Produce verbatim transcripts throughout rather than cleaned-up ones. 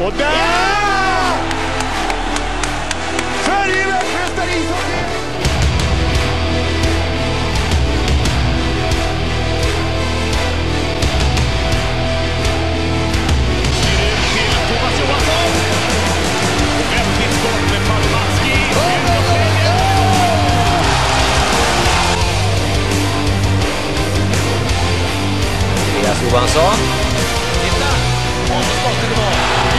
Och där! Ja! Sverige är världsmästare i ishockey! Johansson. Titta! Och så skottet i mål.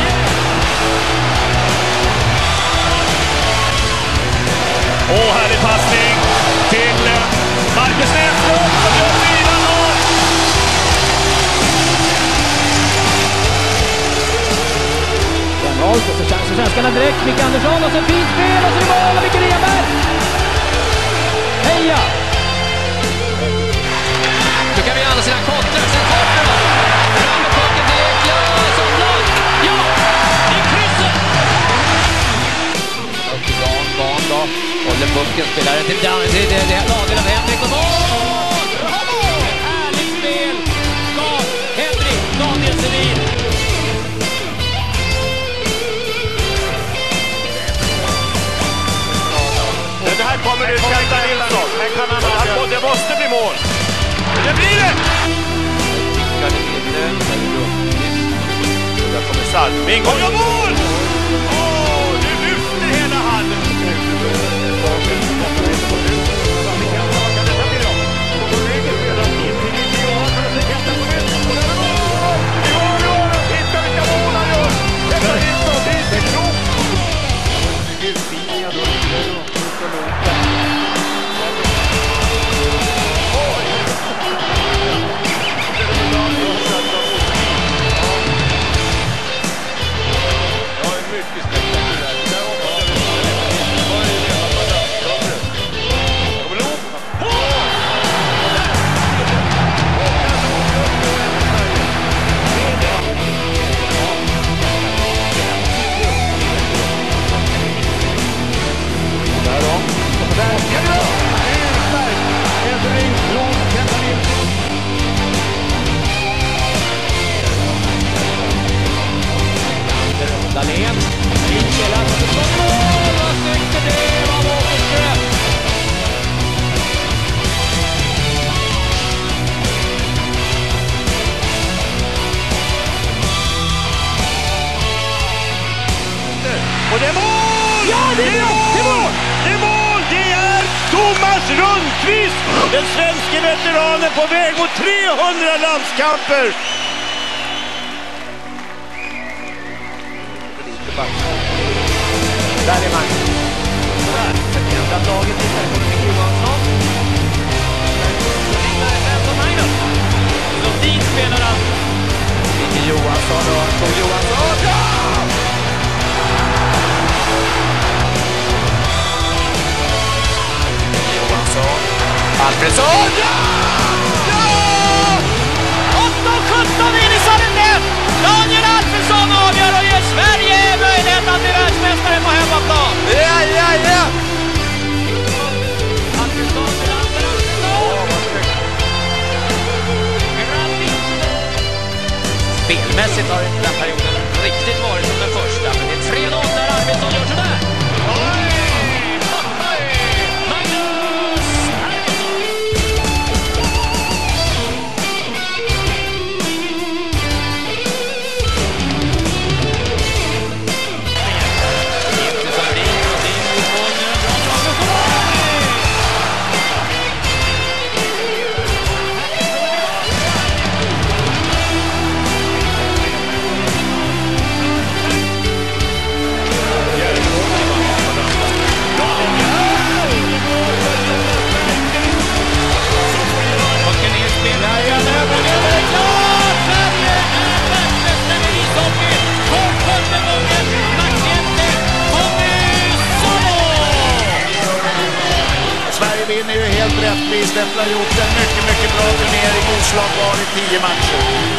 Åh, härlig passning till Marcus Näslund som gör fyra noll. Janholt och så chans för svenskarna direkt. Micke Andersson och så fint spel och så är mål och Micke Reberg. Heja! Nu kan vi andra sidan kontra. Sen kommer då. Fram med pucken till Eklas. Sundblad. Ja! I krysset! Upp till Dan. Dan då. Håller pucken. Spelar den till Dan. Det är det. Lager av Henrik och mål! Bravo! Härligt spel. Dan. Henrik. Daniel Sevin. Det här kommer nu Kenta Nilsson. Det måste bli mål. Det blir det! Där kommer Salming. Och gör mål! Åh, nu lyfter hela handen. Dahlén, Mikael Andersson, mål! Vad snyggt det var Åkerström! Och det är mål! Ja, det är mål! Det är mål! Det är mål! Det är Thomas Rundqvist! Den svenska veteranen på väg mot trehundra landskamper! Där är man. Där. Förändrat laget lite. Här kommer Micke Johansson. Där är femton Magnus. Lundin spelar han. Micke Johansson och Tor Johansson. Ja! Micke Johansson. Alfredsson. Ja! Ja! åtta sjutton in i Sandviken. Daniel Alfredsson avgör och ger Sverige möjlighet att bli världsmästare på hemmaplan. Ja, ja, ja! Alfredsson till Alfredsson. Spelmässigt har den här perioden riktigt varit som den första. Men det är tre noll där Arvidsson gör sådär. Vinner ju helt rättvist efter att ha gjort en mycket, mycket bra turnering, oslagbar i tio matcher.